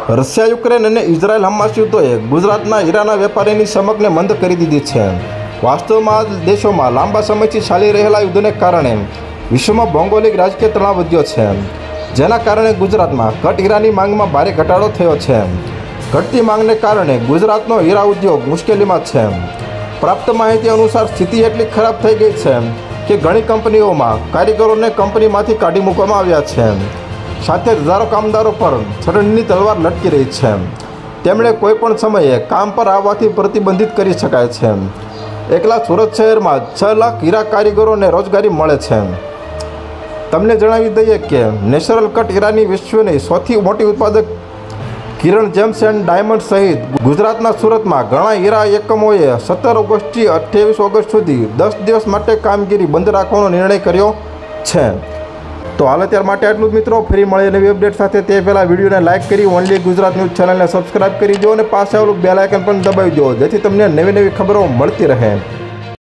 Russia Ukraine અને Israel Hamas યુદ્ધોએ ગુજરાતના હીરાના વેપારીની સમકને મંદ કરી દીધી છે। વાસ્તવમાં આ દેશોમાં લાંબા સમયથી ચાલી રહેલા યુદ્ધને કારણે વિશ્વમાં ભૌગોલિક રાજકીય તણાવ વધ્યો છે, જેના કારણે ગુજરાતમાં કટ હીરાની માંગમાં ભારે ઘટાડો થયો છે। ઘટતી માંગને કારણે ગુજરાતનો હીરા ઉદ્યોગ મુશ્કેલીમાં છે। પ્રાપ્ત માહિતી અનુસાર સ્થિતિ એટલી ખરાબ થઈ ગઈ છે કે ઘણી કંપનીઓમાં કારીગરોને કંપનીમાંથી કાઢી મૂકવામાં આવ્યા છે, સાથે હજારો કામદારો પર છટણીની તલવાર લટકી રહી છે। તેમણે કોઈપણ સમયે કામ પર આવવાથી પ્રતિબંધિત કરી શકાય છે। એકલા સુરત શહેરમાં 6 લાખ હીરા કારીગરોને રોજગારી મળે છે। તમને જણાવી દઈએ કે નેચરલ કટ હીરાની વિશ્વની સૌથી મોટી ઉત્પાદક કિરણ જેમ્સ એન્ડ ડાયમંડ સહિત ગુજરાતના સુરતમાં ઘણા હીરા એકમોએ 17 ઓગસ્ટથી 28 ઓગસ્ટ સુધી 10 દિવસ માટે કામગીરી બંધ રાખવાનો નિર્ણય કર્યો છે। તો હાલ અત્યાર માટે આટલું જ મિત્રો। ફરી મળીએ નવી અપડેટ સાથે। તે પહેલાં વિડીયોને લાઇક કરી ઓનલી ગુજરાત ન્યૂઝ ચેનલને સબસ્ક્રાઇબ કરી દો અને પાસે આવેલું બેલ આઇકન પણ દબાવી દો, જેથી તમને નવી નવી ખબરો મળતી રહે।